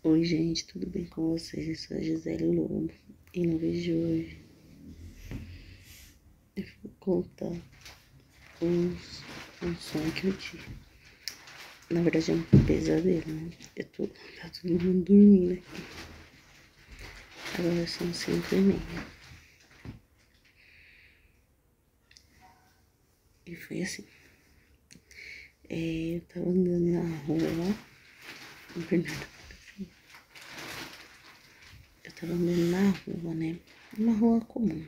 Oi, gente, tudo bem com vocês? Eu sou a Gisele Lobo e no vídeo de hoje eu vou contar um sonho que eu tive. Na verdade é um pesadelo, né? Tá todo mundo dormindo aqui. Agora são 5h30. E foi assim. Eu tava andando na rua, na verdade, eu tava andando na rua, né? Uma rua comum.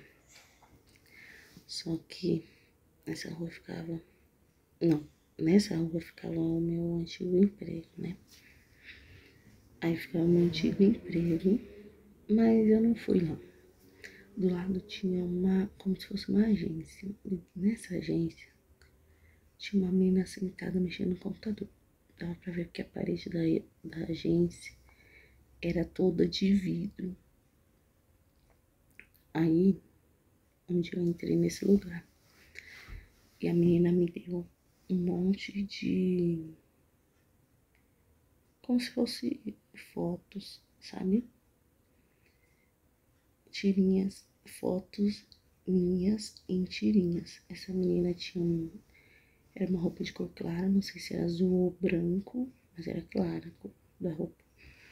Só que nessa rua ficava. Não, nessa rua ficava o meu antigo emprego, né? Aí ficava o meu antigo emprego, mas eu não fui lá. Do lado tinha como se fosse uma agência. E nessa agência tinha uma menina sentada mexendo no computador. Dava pra ver que a parede da agência era toda de vidro. Aí, um dia eu entrei nesse lugar e a menina me deu um monte de, como se fosse fotos, sabe? Tirinhas, fotos minhas em tirinhas. Essa menina era uma roupa de cor clara, não sei se era azul ou branco, mas era clara a cor da roupa.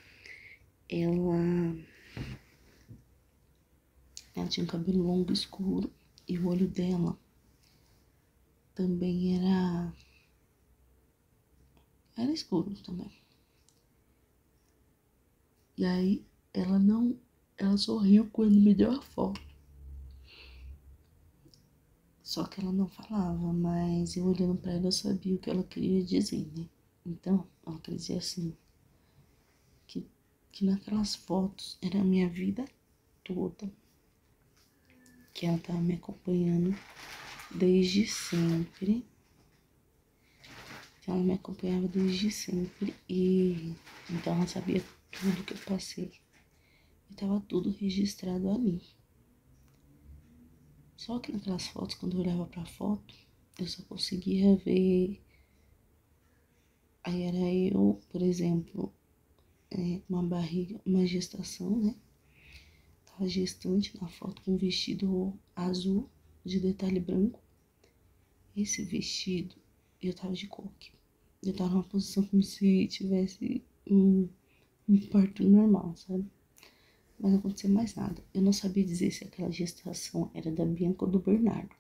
Ela tinha um cabelo longo escuro e o olho dela também era escuro também. E aí ela sorriu quando me deu a foto. Só que ela não falava, mas eu olhando pra ela eu sabia o que ela queria dizer, né? Então, ela queria dizer assim, que naquelas fotos era a minha vida toda, que ela tava me acompanhando desde sempre. Ela me acompanhava desde sempre e então ela sabia tudo que eu passei. E tava tudo registrado ali. Só que naquelas fotos, quando eu olhava pra foto, eu só conseguia ver. Aí era eu, por exemplo, uma barriga, uma gestação, né? Tava gestante na foto com um vestido azul de detalhe branco. Esse vestido, eu tava de coque. Eu tava numa posição como se tivesse um parto normal, sabe? Mas não aconteceu mais nada. Eu não sabia dizer se aquela gestação era da Bianca ou do Bernardo.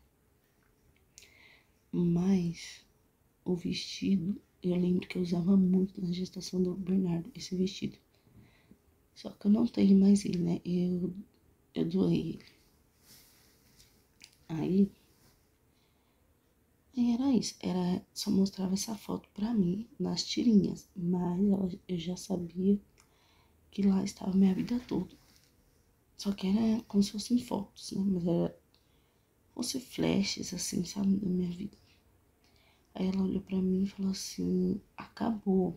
Mas o vestido, eu lembro que eu usava muito na gestação do Bernardo, esse vestido. Só que eu não tenho mais ele, né? Eu doei ele. Aí era isso. Só mostrava essa foto pra mim nas tirinhas. Mas eu já sabia que lá estava minha vida toda. Só que era como se fossem fotos, né? Mas era fosse flashes, assim, sabe, da minha vida. Aí ela olhou pra mim e falou assim, acabou.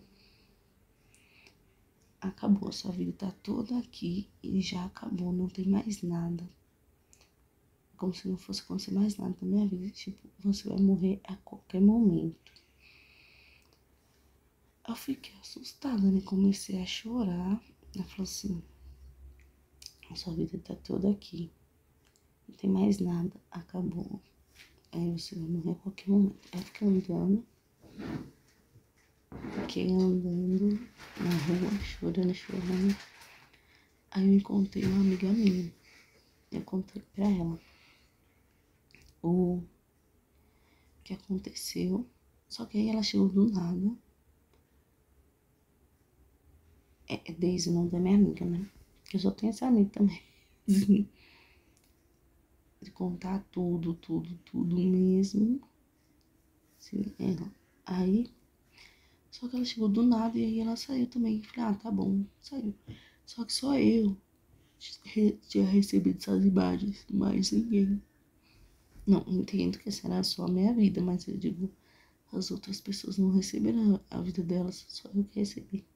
Acabou, sua vida tá toda aqui e já acabou, não tem mais nada. Como se não fosse acontecer mais nada na minha vida. Tipo, você vai morrer a qualquer momento. Eu fiquei assustada, né? Comecei a chorar. Ela falou assim, a sua vida tá toda aqui. Não tem mais nada, acabou. Aí você vai morrer a qualquer momento. Aí fiquei andando na rua, chorando, chorando. Aí eu encontrei uma amiga minha. Eu contei pra ela o que aconteceu. Só que aí ela chegou do nada. É Daisy, o nome da minha amiga, né? Que eu só tenho essa amiga também. De contar tudo, tudo, tudo mesmo. Assim, ela. Aí, só que ela chegou do nada e aí ela saiu também. Falei, ah, tá bom, saiu. Só que só eu tinha recebido essas imagens, mas ninguém. Não, entendo que essa era só a minha vida, mas eu digo, as outras pessoas não receberam a vida delas, só eu que recebi.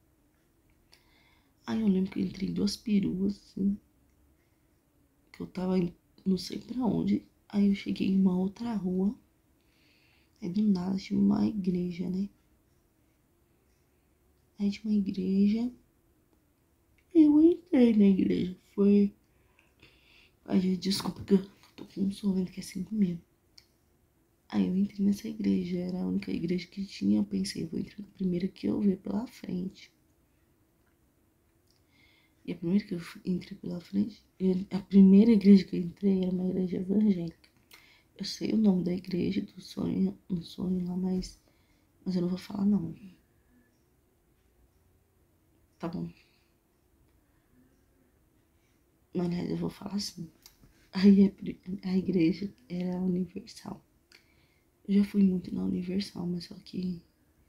Aí eu lembro que eu entrei em duas peruas, assim, que eu tava não sei pra onde. Aí eu cheguei em uma outra rua, aí do nada tinha uma igreja, né? Aí tinha uma igreja, entrei na igreja. Foi. Ai, gente, desculpa que eu tô com um sono que é 5 mil. Aí eu entrei nessa igreja, era a única igreja que tinha. Eu pensei, vou entrar na primeira que eu ver pela frente. E a primeira que eu entrei pela frente, a primeira igreja que eu entrei era uma igreja evangélica. Eu sei o nome da igreja, do sonho, um sonho lá, mas eu não vou falar não. Tá bom. Mas aliás, eu vou falar assim. Aí a igreja era universal. Eu já fui muito na Universal, mas só que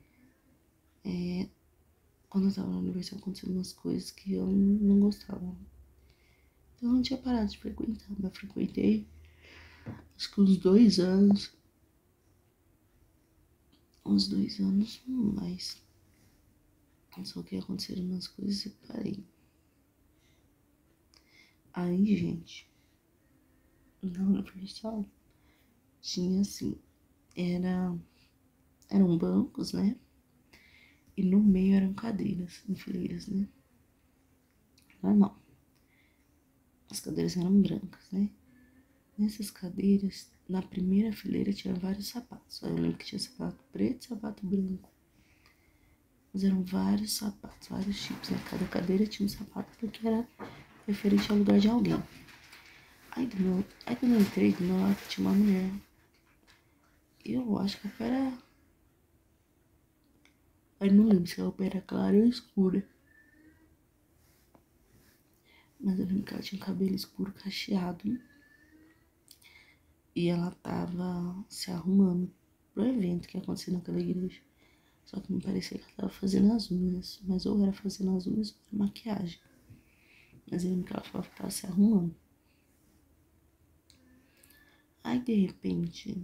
quando eu tava na Universal aconteceu umas coisas que eu não gostava. Então eu não tinha parado de frequentar, mas frequentei acho que uns 2 anos. Uns 2 anos, mais. Só que aconteceram umas coisas e parei. Aí, gente, na Universal tinha assim, eram bancos, né? E no meio eram cadeiras, em fileiras, né? Normal. As cadeiras eram brancas, né? Nessas cadeiras, na primeira fileira tinha vários sapatos. Aí eu lembro que tinha sapato preto e sapato branco. Mas eram vários sapatos, vários tipos, né? Cada cadeira tinha um sapato porque era referente ao lugar de alguém. Aí quando eu entrei, do meu lado tinha uma mulher. Eu acho que a roupa era... Eu não lembro se a roupa era clara ou escura. Mas eu lembro que ela tinha um cabelo escuro cacheado. E ela tava se arrumando pro evento que ia acontecer naquela igreja. Só que me parecia que ela tava fazendo as unhas. Mas ou era fazendo as unhas ou era maquiagem. Mas eu lembro que ela falava que tava se arrumando. Aí de repente...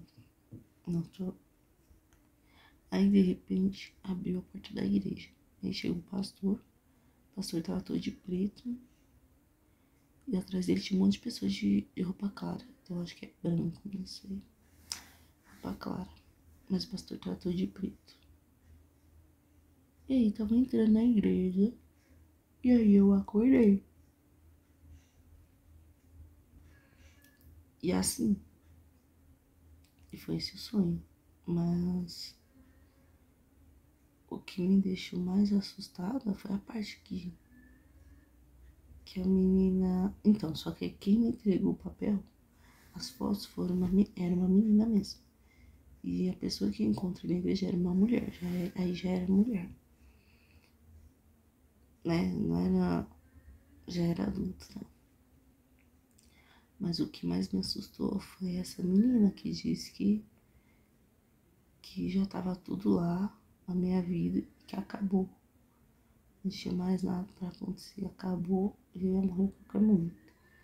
Aí de repente abriu a porta da igreja. Aí chegou o pastor. O pastor tava todo de preto. E atrás dele tinha um monte de pessoas de roupa clara. Então eu acho que é branco, não sei. Roupa clara. Mas o pastor tava todo de preto. E aí tava entrando na igreja. E aí eu acordei. E assim. E foi esse o sonho. Mas o que me deixou mais assustada foi a parte que a menina... Então, só que quem me entregou o papel, as fotos era uma menina mesmo. E a pessoa que eu encontrei na igreja era uma mulher, aí já era mulher. Né? Não era... Já era adulta, né? Mas o que mais me assustou foi essa menina que disse que já tava tudo lá na minha vida e que acabou. Não tinha mais nada pra acontecer, acabou e eu ia morrer a qualquer momento.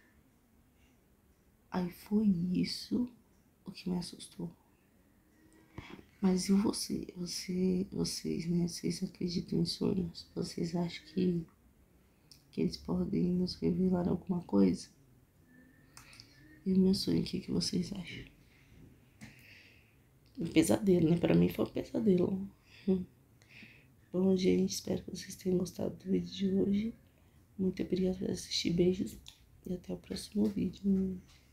Aí foi isso o que me assustou. Mas e vocês, né? Vocês acreditam em sonhos? Vocês acham que eles podem nos revelar alguma coisa? E o meu sonho, o que vocês acham? Um pesadelo, né? Pra mim foi um pesadelo. Bom, gente, espero que vocês tenham gostado do vídeo de hoje. Muito obrigada por assistir. Beijos e até o próximo vídeo.